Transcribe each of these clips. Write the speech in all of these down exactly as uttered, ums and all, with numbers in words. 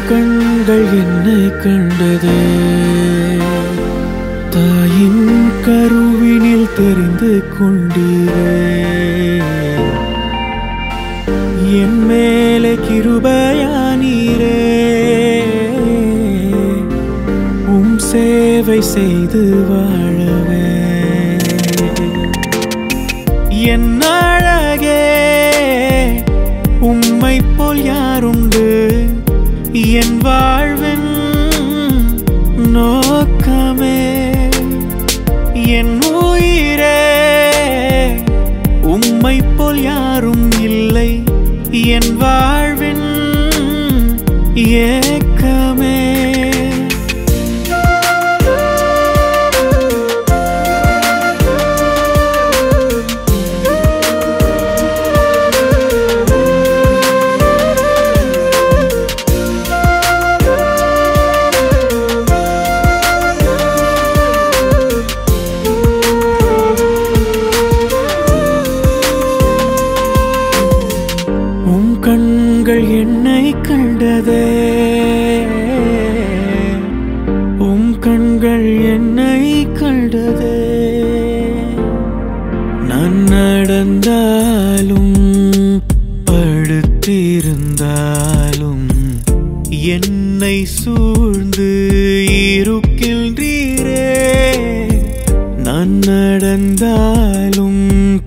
கண்கள் என்னை கண்டது தாயின் கருவினில் தெரிந்து கொண்டீரே என் மேலே கிருபையானீரே உம் சேவை செய்து வாழவே என் அழகே உம்மை போல் யாருண்டு என் வாழ்வின் நோக்கமே என் உயிரே உம்மை போல் யாரும் இல்லை என் வாழ்வின் ஏக்கமே கண்கள் என்னை கண்டதே உம் கண்கள் என்னை கண்டதே நான் நடந்தாலும் படுத்திருந்தாலும் என்னை சூழ்ந்து இருக்கின்றீரே நான் நடந்தாலும்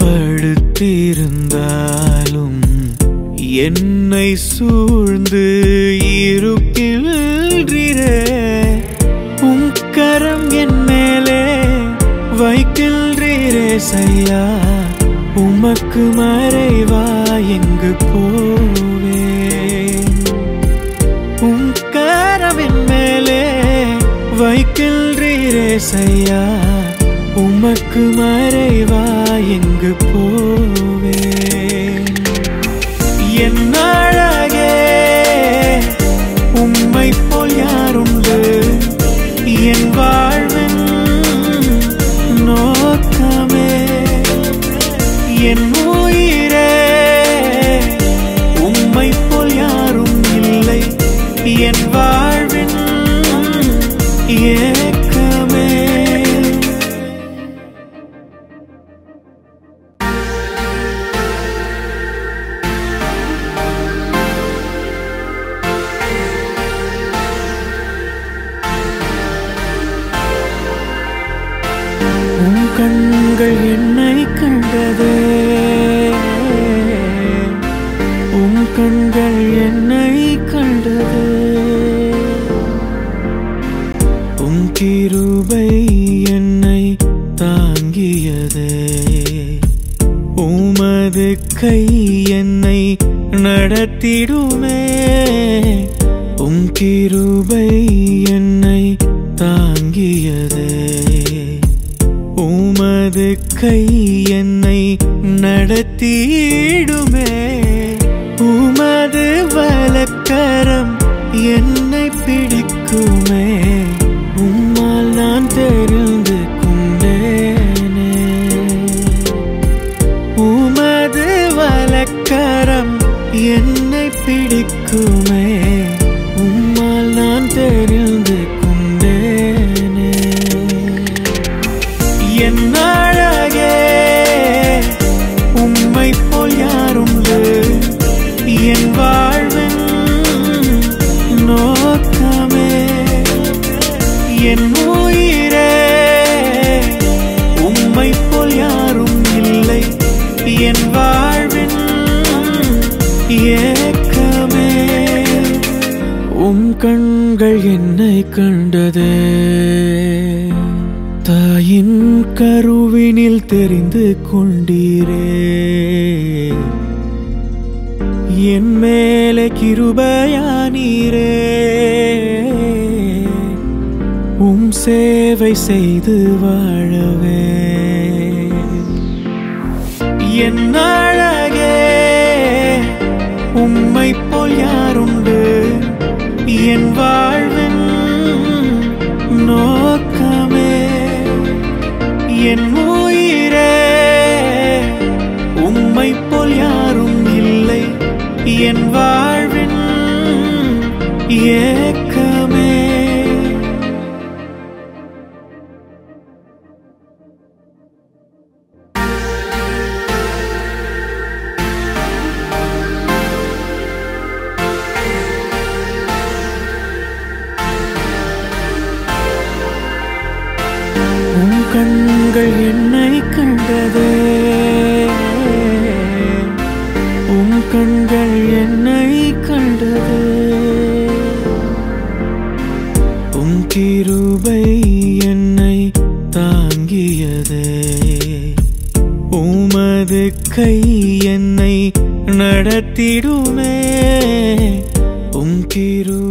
படுத்திருந்தாலும் என்னை சூழ்ந்து இருக்கின்றீரே உம் கரம் என் மேலே வைக்கின்றீரே சையா உமக்கு மறைவா எங்கு போவேன் உம் கரம் என் மேலே வைக்கின்றீரே சையா உமக்கு மறைவா எங்கு போவேன் என் அழகே உம்மை போல் யாருண்டு என் வாழ்வின் நோக்கமே என் உயிரே உம்மை போல் யாரும் இல்லை என் வாழ்வின் ஏக்கமே உம் கண்கள் என்னை கண்டதே உம் கண்கள் என்னை கண்டதே உம் கிருபை என்னை தாங்கியதே உமது கை என்னை நடத்திடுமே உம் கிருபை என்னை தாங்கியதே உமது கை என்னை நடத்திடுமே உமது வலக்கரம் என்னை பிடிக்குமே உம்மால் நான் தெரிந்து கொண்டேனே உமது வலக்கரம் என்னை பிடிக்குமே உம்மால் நான் தெரிந்து கொண்டேனே என் அழகே உம்மை போல் யாருண்டு என் வாழ்வின் நோக்கமே என் உயிரே உம்மை போல் யாரும் இல்லை என் வாழ்வின் ஏக்கமே உம் கண்கள் என்னை கண்டதே தாயின் கருவினில் தெரிந்து கொண்டீரே என் மேலே கிருபையானீரே உம் சேவை செய்து வாழவே என் அழகே உம்மை போல் யாருண்டு என் வாழ்வின் நோக்கமே என் உயிரே உம்மை போல் யாரும் இல்லை என் வாழ்வின் ஏ கண்கள் என்னை கண்டதே, உம் கண்கள் என்னை கண்டதே. உம் கிருபை என்னை தாங்கியதே, உமது கை என்னை நடத்திடுமே. உம் கிரு